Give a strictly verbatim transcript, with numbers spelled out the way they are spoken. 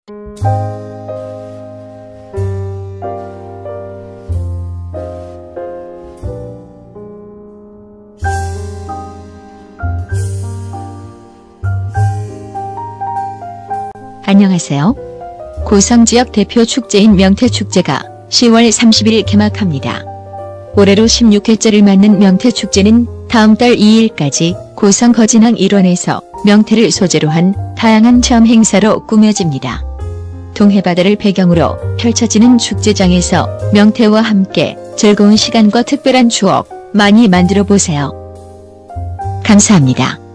안녕하세요. 고성 지역 대표 축제인 명태축제가 시월 삼십일 개막합니다. 올해로 십육 회째를 맞는 명태축제는 다음 달 이일까지 고성 거진항 일원에서 명태를 소재로 한 다양한 체험 행사로 꾸며집니다. 동해바다를 배경으로 펼쳐지는 축제장에서 명태와 함께 즐거운 시간과 특별한 추억 많이 만들어 보세요. 감사합니다.